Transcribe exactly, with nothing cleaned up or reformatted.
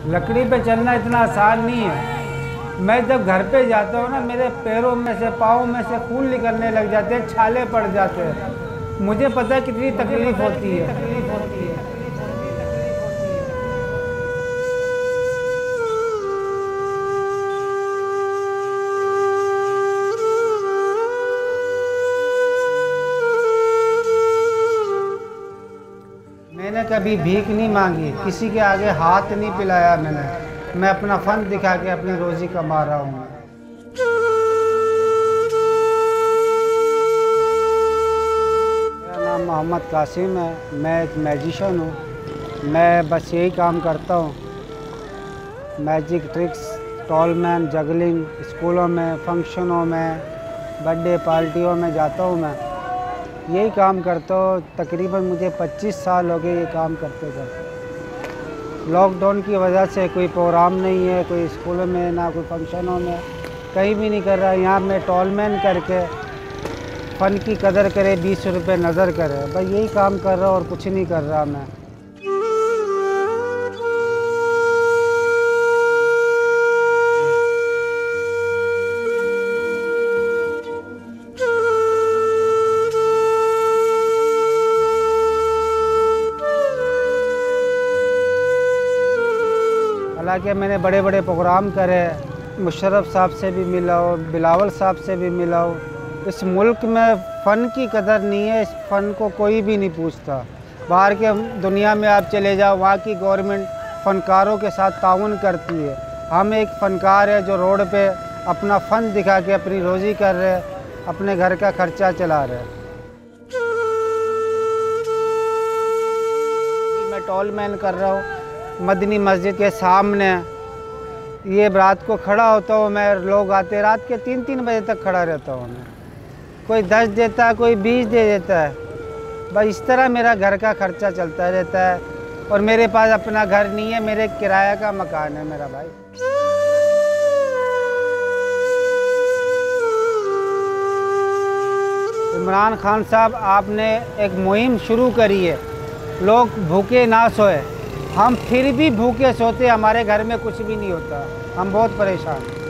लकड़ी पे चलना इतना आसान नहीं है। मैं जब घर पे जाता हूँ ना, मेरे पैरों में से, पाँव में से खून निकलने लग जाते हैं, छाले पड़ जाते हैं। मुझे पता है कितनी तकलीफ होती है तकलीफ होती है मैंने कभी भीख नहीं मांगी, किसी के आगे हाथ नहीं पिलाया मैंने। मैं अपना फन दिखा के अपनी रोज़ी कमा रहा हूँ। मेरा नाम मोहम्मद कासिम है, मैं एक मैजिशियन हूँ। मैं बस यही काम करता हूँ, मैजिक ट्रिक्स, टॉलमैन, जगलिंग। स्कूलों में, फंक्शनों में, बर्थडे पार्टियों में जाता हूँ। मैं यही काम करता हूँ। तकरीबन मुझे पच्चीस साल हो गए ये काम करते करते। लॉकडाउन की वजह से कोई प्रोग्राम नहीं है, कोई स्कूलों में ना कोई फंक्शनों में, कहीं भी नहीं कर रहा। यहाँ मैं टॉलमैन करके फ़न की कदर करे, बीस रुपये नज़र करे, बस यही काम कर रहा हूँ और कुछ नहीं कर रहा मैं। हालांकि मैंने बड़े बड़े प्रोग्राम करे, मुशर्रफ साहब से भी मिला हूँ, बिलावल साहब से भी मिला हूँ। इस मुल्क में फ़न की कदर नहीं है, इस फ़न को कोई भी नहीं पूछता। बाहर के दुनिया में आप चले जाओ, वहाँ की गवर्नमेंट फ़नकारों के साथ ताउन करती है। हम एक फ़नकार है जो रोड पे अपना फ़न दिखा के अपनी रोज़ी कर रहे, अपने घर का खर्चा चला रहे। मैं टॉलमैन कर रहा हूँ मदनी मस्जिद के सामने। ये रात को खड़ा होता हूँ मैं, लोग आते, रात के तीन तीन बजे तक खड़ा रहता हूँ मैं। कोई दस देता है, कोई बीस दे देता है, बस इस तरह मेरा घर का खर्चा चलता रहता है। और मेरे पास अपना घर नहीं है, मेरे किराया का मकान है मेरा भाई। इमरान खान साहब, आपने एक मुहिम शुरू करी है, लोग भूखे ना सोए। हम फिर भी भूखे सोते, हमारे घर में कुछ भी नहीं होता, हम बहुत परेशान हैं।